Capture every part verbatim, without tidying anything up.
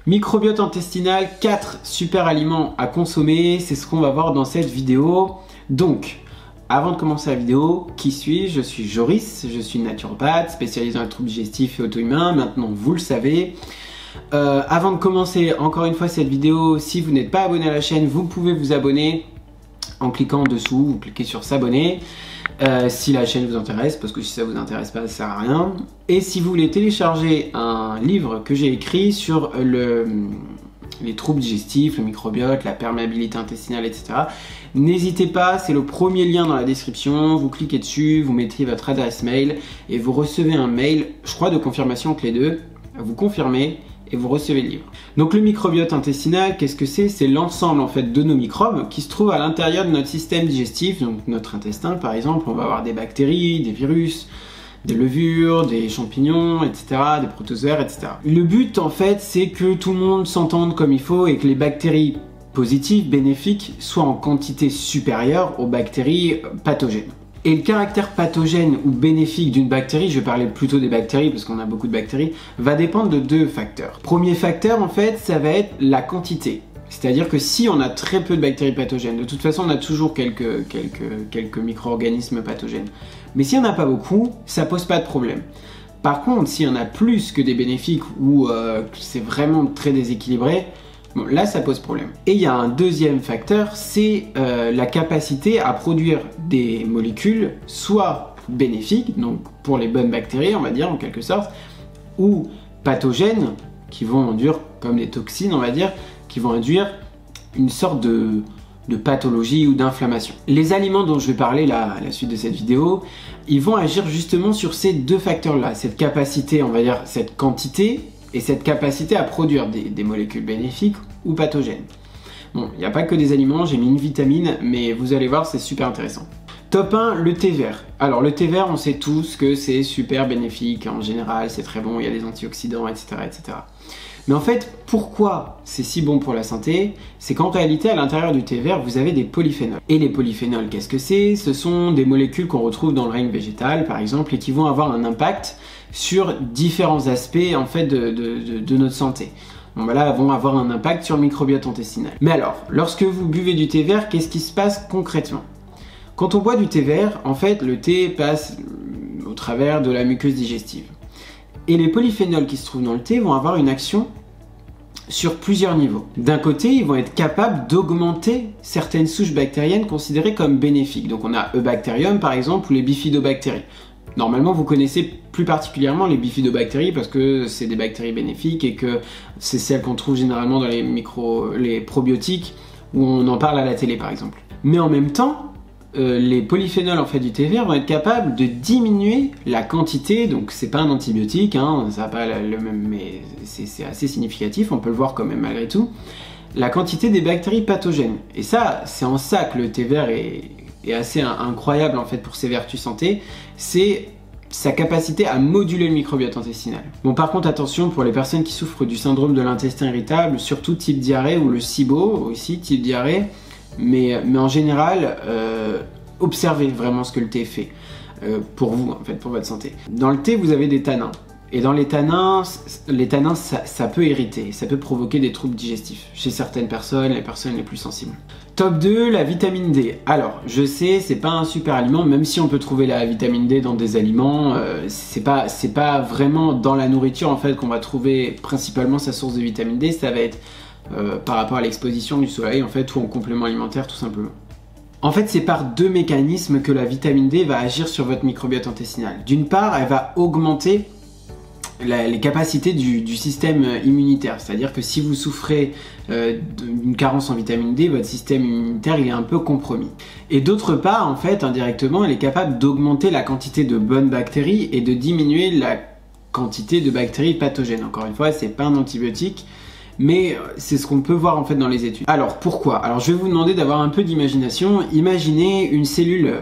Microbiote intestinal, quatre super aliments à consommer, c'est ce qu'on va voir dans cette vidéo. Donc, avant de commencer la vidéo, qui suis-je? Je suis Joris, je suis naturopathe, spécialisé dans les troubles digestifs et auto-immuns, maintenant vous le savez. Euh, avant de commencer encore une fois cette vidéo, si vous n'êtes pas abonné à la chaîne, vous pouvez vous abonner en cliquant en dessous, vous cliquez sur s'abonner. Euh, si la chaîne vous intéresse, parce que si ça vous intéresse pas, ça sert à rien. Et si vous voulez télécharger un livre que j'ai écrit sur le, les troubles digestifs, le microbiote, la perméabilité intestinale, et cetera, n'hésitez pas, c'est le premier lien dans la description, vous cliquez dessus, vous mettez votre adresse mail et vous recevez un mail, je crois de confirmation entre les deux, vous confirmez et vous recevez le livre. Donc le microbiote intestinal, qu'est-ce que c'est? C'est l'ensemble en fait de nos microbes qui se trouvent à l'intérieur de notre système digestif, donc notre intestin par exemple, on va avoir des bactéries, des virus, des levures, des champignons, et cetera, des protozoaires, et cetera. Le but en fait, c'est que tout le monde s'entende comme il faut et que les bactéries positives, bénéfiques, soient en quantité supérieure aux bactéries pathogènes. Et le caractère pathogène ou bénéfique d'une bactérie, je vais parler plutôt des bactéries parce qu'on a beaucoup de bactéries, va dépendre de deux facteurs. Premier facteur en fait, ça va être la quantité. C'est-à-dire que si on a très peu de bactéries pathogènes, de toute façon on a toujours quelques, quelques, quelques micro-organismes pathogènes. Mais s'il n'y en a pas beaucoup, ça pose pas de problème. Par contre, s'il y en a plus que des bénéfiques ou euh, c'est vraiment très déséquilibré, bon, là, ça pose problème. Et il y a un deuxième facteur, c'est euh, la capacité à produire des molécules soit bénéfiques, donc pour les bonnes bactéries, on va dire en quelque sorte, ou pathogènes, qui vont induire, comme les toxines, on va dire, qui vont induire une sorte de, de pathologie ou d'inflammation. Les aliments dont je vais parler là, à la suite de cette vidéo, ils vont agir justement sur ces deux facteurs-là, cette capacité, on va dire, cette quantité, et cette capacité à produire des, des molécules bénéfiques ou pathogènes. Bon, il n'y a pas que des aliments, j'ai mis une vitamine, mais vous allez voir, c'est super intéressant. Top un, le thé vert. Alors le thé vert, on sait tous que c'est super bénéfique, en général, c'est très bon, il y a des antioxydants, et cetera, et cetera. Mais en fait, pourquoi c'est si bon pour la santé? C'est qu'en réalité, à l'intérieur du thé vert, vous avez des polyphénols. Et les polyphénols, qu'est-ce que c'est? Ce sont des molécules qu'on retrouve dans le règne végétal, par exemple, et qui vont avoir un impact sur différents aspects en fait de, de, de, de notre santé. Bon, bah là, vont avoir un impact sur le microbiote intestinal. Mais alors, lorsque vous buvez du thé vert, qu'est-ce qui se passe concrètement? Quand on boit du thé vert, en fait, le thé passe au travers de la muqueuse digestive. Et les polyphénols qui se trouvent dans le thé vont avoir une action sur plusieurs niveaux. D'un côté, ils vont être capables d'augmenter certaines souches bactériennes considérées comme bénéfiques. Donc on a Eubacterium par exemple ou les bifidobactéries. Normalement, vous connaissez plus particulièrement les bifidobactéries parce que c'est des bactéries bénéfiques et que c'est celles qu'on trouve généralement dans les, micro, les probiotiques où on en parle à la télé par exemple. Mais en même temps, euh, les polyphénols en fait du thé vert vont être capables de diminuer la quantité, donc c'est pas un antibiotique, hein, ça n'a pas le même, mais c'est assez significatif, on peut le voir quand même malgré tout, la quantité des bactéries pathogènes. Et ça, c'est en ça que le thé vert est est assez incroyable en fait pour ses vertus santé, c'est sa capacité à moduler le microbiote intestinal. Bon, par contre attention pour les personnes qui souffrent du syndrome de l'intestin irritable, surtout type diarrhée ou le SIBO aussi type diarrhée, mais, mais en général euh, observez vraiment ce que le thé fait euh, pour vous en fait, pour votre santé. Dans le thé vous avez des tanins. Et dans les tanins, les tanins ça, ça peut irriter, ça peut provoquer des troubles digestifs chez certaines personnes, les personnes les plus sensibles. Top deux, la vitamine D. Alors, je sais, c'est pas un super aliment, même si on peut trouver la vitamine D dans des aliments, euh, c'est pas, c'est pas vraiment dans la nourriture en fait qu'on va trouver principalement sa source de vitamine D, ça va être euh, par rapport à l'exposition du soleil en fait, ou en complément alimentaire tout simplement. En fait, c'est par deux mécanismes que la vitamine D va agir sur votre microbiote intestinal. D'une part, elle va augmenter La, les capacités du, du système immunitaire, c'est-à-dire que si vous souffrez euh, d'une carence en vitamine D, votre système immunitaire il est un peu compromis. Et d'autre part, en fait, indirectement, elle est capable d'augmenter la quantité de bonnes bactéries et de diminuer la quantité de bactéries pathogènes. Encore une fois, c'est pas un antibiotique, mais c'est ce qu'on peut voir en fait dans les études. Alors pourquoi? Alors je vais vous demander d'avoir un peu d'imagination. Imaginez une cellule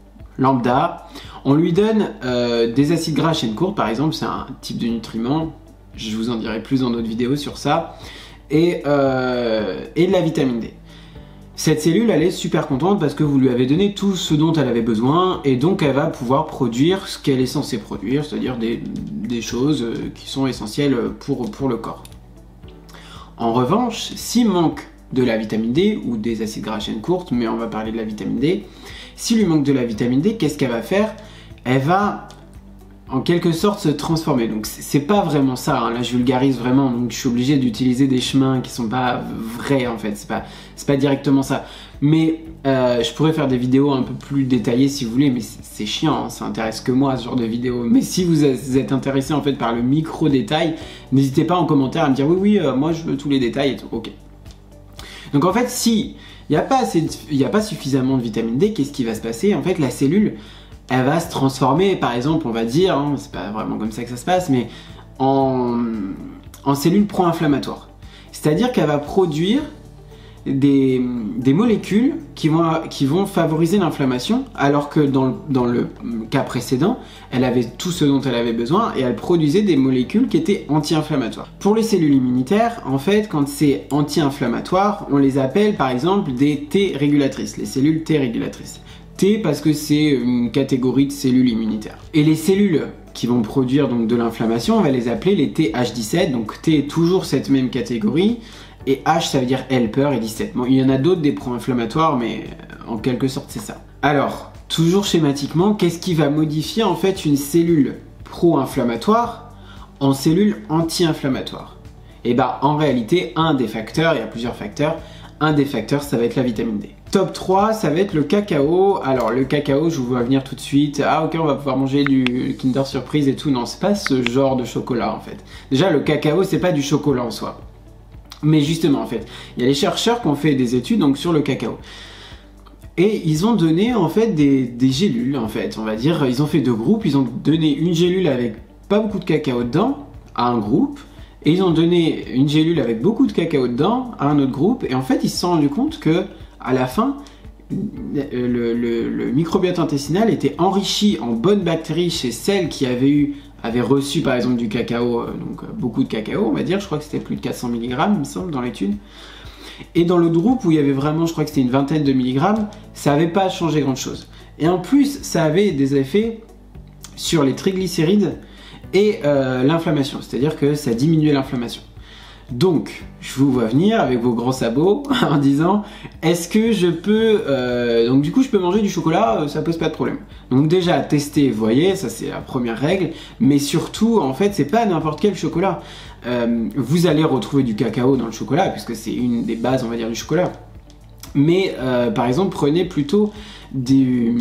lambda. On lui donne euh, des acides gras à chaîne courte, par exemple, c'est un type de nutriment, je vous en dirai plus dans d'autres vidéos sur ça, et, euh, et de la vitamine D. Cette cellule, elle est super contente parce que vous lui avez donné tout ce dont elle avait besoin, et donc elle va pouvoir produire ce qu'elle est censée produire, c'est-à-dire des, des choses qui sont essentielles pour, pour le corps. En revanche, s'il manque de la vitamine D ou des acides gras à chaîne courte, mais on va parler de la vitamine D, s'il lui manque de la vitamine D, qu'est-ce qu'elle va faire? Elle va en quelque sorte se transformer. Donc c'est pas vraiment ça, hein. Là je vulgarise vraiment, donc je suis obligé d'utiliser des chemins qui sont pas vrais en fait, c'est pas, c'est pas directement ça. Mais euh, je pourrais faire des vidéos un peu plus détaillées si vous voulez, mais c'est chiant, hein, ça intéresse que moi ce genre de vidéo. Mais si vous êtes intéressé en fait par le micro détail, n'hésitez pas en commentaire à me dire oui oui euh, moi je veux tous les détails et tout, ok. Donc en fait si il n'y a pas assez de, il n'y a pas suffisamment de vitamine D, qu'est-ce qui va se passer? En fait la cellule, elle va se transformer, par exemple, on va dire, hein, c'est pas vraiment comme ça que ça se passe, mais en, en cellule pro-inflammatoire. C'est-à-dire qu'elle va produire des, des molécules qui vont, qui vont favoriser l'inflammation, alors que dans le, dans le cas précédent, elle avait tout ce dont elle avait besoin et elle produisait des molécules qui étaient anti-inflammatoires. Pour les cellules immunitaires, en fait, quand c'est anti-inflammatoire, on les appelle par exemple des T régulatrices, les cellules T régulatrices. T parce que c'est une catégorie de cellules immunitaires. Et les cellules qui vont produire donc de l'inflammation, on va les appeler les T H dix-sept, donc T est toujours cette même catégorie, et H ça veut dire helper et dix-sept. Bon, il y en a d'autres des pro-inflammatoires, mais en quelque sorte c'est ça. Alors, toujours schématiquement, qu'est-ce qui va modifier en fait une cellule pro-inflammatoire en cellule anti-inflammatoire? Et bah en réalité, un des facteurs, il y a plusieurs facteurs, un des facteurs ça va être la vitamine D. Top trois, ça va être le cacao. Alors le cacao, je vous vois venir tout de suite. Ah ok, on va pouvoir manger du Kinder Surprise et tout. Non, c'est pas ce genre de chocolat en fait. Déjà, le cacao, c'est pas du chocolat en soi. Mais justement, en fait, il y a les chercheurs qui ont fait des études donc, sur le cacao. Et ils ont donné en fait des, des gélules, en fait, on va dire. Ils ont fait deux groupes. Ils ont donné une gélule avec pas beaucoup de cacao dedans à un groupe. Et ils ont donné une gélule avec beaucoup de cacao dedans à un autre groupe. Et en fait, ils se sont rendus compte que à la fin, le, le, le microbiote intestinal était enrichi en bonnes bactéries chez celles qui avaient, eu, avaient reçu par exemple du cacao, donc beaucoup de cacao on va dire, je crois que c'était plus de quatre cents milligrammes il me semble dans l'étude. Et dans l'autre groupe où il y avait vraiment, je crois que c'était une vingtaine de milligrammes, ça n'avait pas changé grand chose. Et en plus, ça avait des effets sur les triglycérides et euh, l'inflammation, c'est-à-dire que ça diminuait l'inflammation. Donc, je vous vois venir avec vos gros sabots en disant est-ce que je peux... Euh, donc du coup, je peux manger du chocolat, euh, ça pose pas de problème. Donc déjà, tester, voyez, ça c'est la première règle. Mais surtout, en fait, c'est pas n'importe quel chocolat. Euh, vous allez retrouver du cacao dans le chocolat, puisque c'est une des bases, on va dire, du chocolat. Mais euh, par exemple, prenez plutôt du,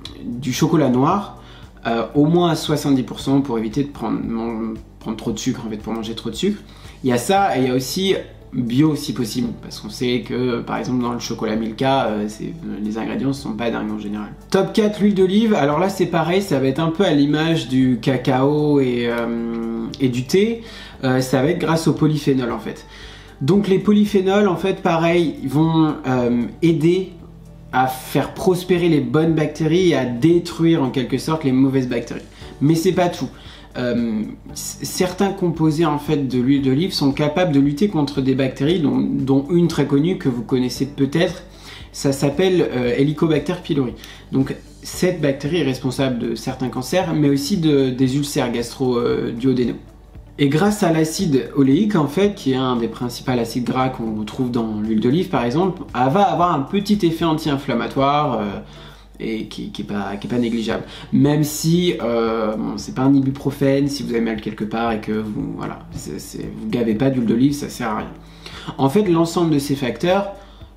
du chocolat noir, euh, au moins à soixante-dix pour cent pour éviter de prendre, prendre trop de sucre, en fait, pour manger trop de sucre. Il y a ça et il y a aussi bio si possible, parce qu'on sait que par exemple dans le chocolat Milka, euh, les ingrédients ne sont pas dingues en général. Top quatre, l'huile d'olive. Alors là c'est pareil, ça va être un peu à l'image du cacao et, euh, et du thé, euh, ça va être grâce aux polyphénols en fait. Donc les polyphénols en fait pareil, ils vont euh, aider à faire prospérer les bonnes bactéries et à détruire en quelque sorte les mauvaises bactéries. Mais c'est pas tout. Euh, certains composés en fait de l'huile d'olive sont capables de lutter contre des bactéries dont, dont une très connue que vous connaissez peut-être, ça s'appelle euh, Helicobacter pylori. Donc cette bactérie est responsable de certains cancers mais aussi de, des ulcères gastro-duodénaux. Et grâce à l'acide oléique en fait, qui est un des principaux acides gras qu'on trouve dans l'huile d'olive par exemple, elle va avoir un petit effet anti-inflammatoire euh, et qui, qui, est pas, qui est pas négligeable. Même si euh, bon, c'est pas un ibuprofène, si vous avez mal quelque part et que vous voilà, c'est, c'est, vous gavez pas d'huile d'olive, ça sert à rien. En fait, l'ensemble de ces facteurs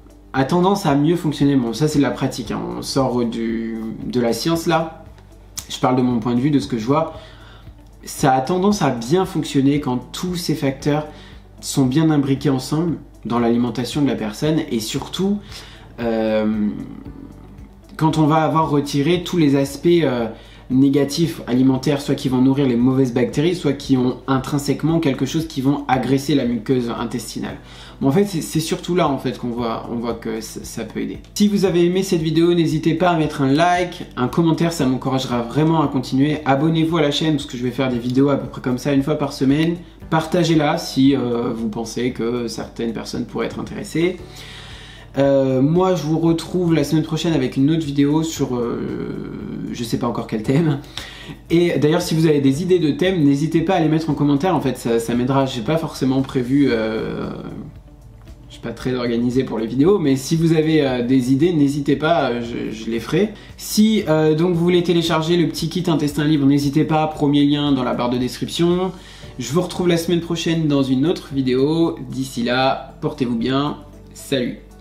a tendance à mieux fonctionner. Bon, ça c'est de la pratique, hein. On sort du, de la science là. Je parle de mon point de vue, de ce que je vois. Ça a tendance à bien fonctionner quand tous ces facteurs sont bien imbriqués ensemble dans l'alimentation de la personne et surtout euh, quand on va avoir retiré tous les aspects euh, négatifs alimentaires, soit qui vont nourrir les mauvaises bactéries, soit qui ont intrinsèquement quelque chose qui vont agresser la muqueuse intestinale. Bon, en fait, c'est surtout là en fait qu'on voit, on voit que ça, ça peut aider. Si vous avez aimé cette vidéo, n'hésitez pas à mettre un like, un commentaire, ça m'encouragera vraiment à continuer. Abonnez-vous à la chaîne parce que je vais faire des vidéos à peu près comme ça une fois par semaine. Partagez-la si euh, vous pensez que certaines personnes pourraient être intéressées. Euh, moi, je vous retrouve la semaine prochaine avec une autre vidéo sur... Euh, je sais pas encore quel thème. Et d'ailleurs, si vous avez des idées de thèmes, n'hésitez pas à les mettre en commentaire. En fait, ça, ça m'aidera. J'ai pas forcément prévu... Euh, je suis pas très organisé pour les vidéos, mais si vous avez euh, des idées, n'hésitez pas, je, je les ferai. Si euh, donc vous voulez télécharger le petit kit intestin libre, n'hésitez pas, premier lien dans la barre de description. Je vous retrouve la semaine prochaine dans une autre vidéo. D'ici là, portez-vous bien. Salut!